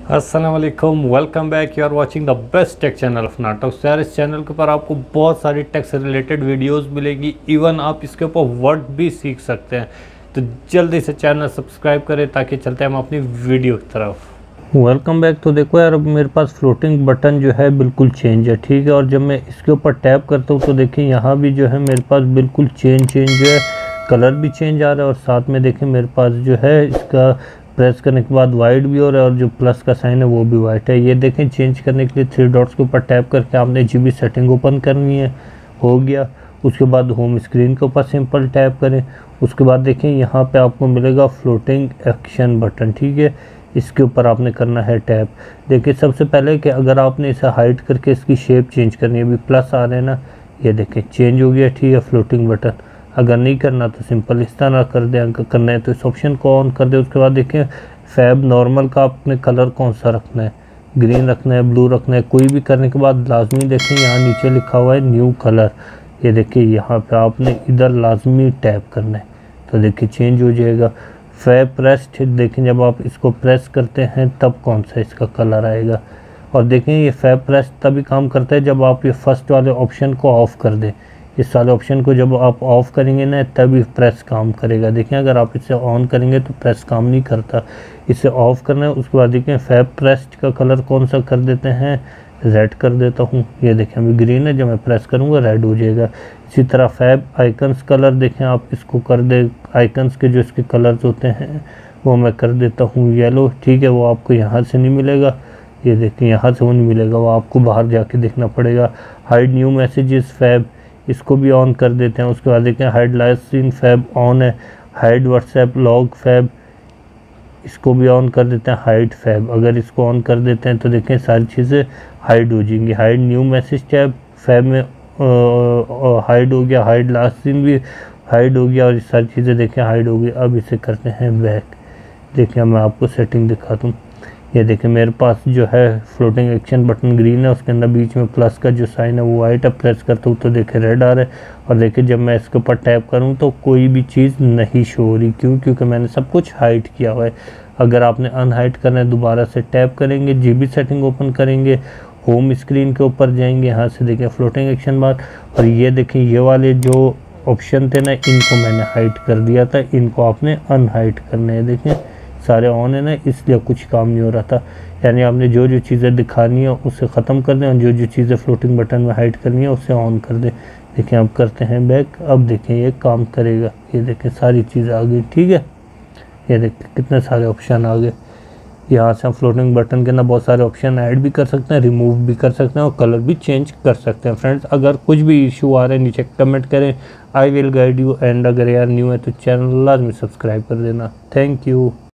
अस्सलाम वालेकुम, welcome back. You are watching the best tech channel of नाटक। यार इस चैनल के ऊपर आपको बहुत सारी टेक से रिलेटेड वीडियोस मिलेगी, इवन आप इसके ऊपर वर्ड भी सीख सकते हैं। तो जल्दी से चैनल सब्सक्राइब करें ताकि चलते हैं हम अपनी वीडियो की तरफ। Welcome back. तो देखो यार, अब मेरे पास फ्लोटिंग बटन जो है बिल्कुल चेंज है, ठीक है। और जब मैं इसके ऊपर टैप करता हूँ तो देखिए यहाँ भी जो है मेरे पास बिल्कुल चेंज जो है, कलर भी चेंज आ रहा है। और साथ में देखिए मेरे पास जो है इसका प्रेस करने के बाद वाइट भी हो रहा है और जो प्लस का साइन है वो भी वाइट है। ये देखें, चेंज करने के लिए 3 डॉट्स के ऊपर टैप करके आपने GB सेटिंग ओपन करनी है, हो गया। उसके बाद होम स्क्रीन के ऊपर सिंपल टैप करें। उसके बाद देखें यहाँ पे आपको मिलेगा फ्लोटिंग एक्शन बटन, ठीक है। इसके ऊपर आपने करना है टैप। देखिए सबसे पहले कि अगर आपने इसे हाइड करके इसकी शेप चेंज करनी है, अभी प्लस आ रहे हैं ना, ये देखें चेंज हो गया, ठीक है, फ्लोटिंग बटन। अगर नहीं करना तो सिंपल इस तरह कर दें। अगर करना है तो इस ऑप्शन को ऑन कर दें। उसके बाद देखें फैब नॉर्मल का आपने कलर कौन सा रखना है, ग्रीन रखना है, ब्लू रखना है, कोई भी करने के बाद लाजमी देखें यहाँ नीचे लिखा हुआ है न्यू कलर। ये देखिए यहाँ पे आपने इधर लाजमी टैप करना है तो देखिए चेंज हो जाएगा। फैब प्रेस्ड, देखें जब आप इसको प्रेस करते हैं तब कौन सा इसका कलर आएगा। और देखें ये फैब प्रेस्ड तभी काम करता है जब आप ये फर्स्ट वाले ऑप्शन को ऑफ़ कर दें। इस वाले ऑप्शन को जब आप ऑफ़ करेंगे ना तभी प्रेस काम करेगा। देखें अगर आप इसे ऑन करेंगे तो प्रेस काम नहीं करता, इसे ऑफ़ करना है। उसके बाद देखें फैब प्रेस्ड का कलर कौन सा कर देते हैं, रेड कर देता हूँ। ये देखें अभी ग्रीन है, जब मैं प्रेस करूँगा रेड हो जाएगा। इसी तरह फैब आइकन्स कलर देखें आप इसको कर दे, आइकन्स के जो इसके कलर्स होते हैं वो मैं कर देता हूँ येलो, ठीक है। वो आपको यहाँ से नहीं मिलेगा, ये देखें यहाँ से वो नहीं मिलेगा, वो आपको बाहर जाके देखना पड़ेगा। हाइड न्यू मैसेजेस फैब, इसको भी ऑन कर देते हैं। उसके बाद देखें hide lights in fab on है। हाइड व्हाट्सएप लॉग फैब, इसको भी ऑन कर देते हैं। हाइड फैब, अगर इसको ऑन कर देते हैं तो देखें सारी चीज़ें हाइड हो जाएंगी। Hide new message tab fab में हाइड हो गया, हाइड लास्ट सीन भी हाइड हो गया और ये सारी चीज़ें देखें हाइड हो गई। अब इसे करते हैं बैक। देखिए मैं आपको सेटिंग दिखाता हूँ। ये देखें मेरे पास जो है फ्लोटिंग एक्शन बटन ग्रीन है, उसके अंदर बीच में प्लस का जो साइन है वो वाइट है। प्रेस करता हूँ तो देखें रेड आ रहा है। और देखिए जब मैं इसके ऊपर टैप करूँ तो कोई भी चीज़ नहीं शो हो रही, क्यों? क्योंकि मैंने सब कुछ हाइड किया हुआ है। अगर आपने अनहाइड करना है दोबारा से टैप करेंगे, GB सेटिंग ओपन करेंगे, होम स्क्रीन के ऊपर जाएंगे, यहाँ से देखें फ्लोटिंग एक्शन बार। और ये देखें ये वाले जो ऑप्शन थे ना, इनको मैंने हाइड कर दिया था, इनको आपने अनहाइड करना है। देखें सारे ऑन है ना, इसलिए कुछ काम नहीं हो रहा था। यानी आपने जो जो चीज़ें दिखानी है उसे ख़त्म कर दें और जो जो चीज़ें फ्लोटिंग बटन में हाइड करनी है उसे ऑन कर दें। देखें अब करते हैं बैक। अब देखें ये काम करेगा, ये देखें सारी चीज़ें आ गई, ठीक है। ये देखें कितने सारे ऑप्शन आ गए। यहाँ से हम फ्लोटिंग बटन के अंदर बहुत सारे ऑप्शन ऐड भी कर सकते हैं, रिमूव भी कर सकते हैं और कलर भी चेंज कर सकते हैं। फ्रेंड्स अगर कुछ भी इशू आ रहे हैं नीचे कमेंट करें, I will guide you. And अगर यार न्यू है तो चैनल लाजमी सब्सक्राइब कर देना। Thank you.